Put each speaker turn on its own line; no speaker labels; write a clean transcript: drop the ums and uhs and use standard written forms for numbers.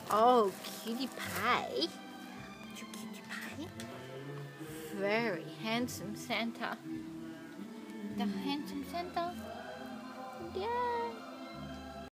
Oh, cutie pie. Cutie pie. Very handsome Santa. The handsome Santa. Yeah.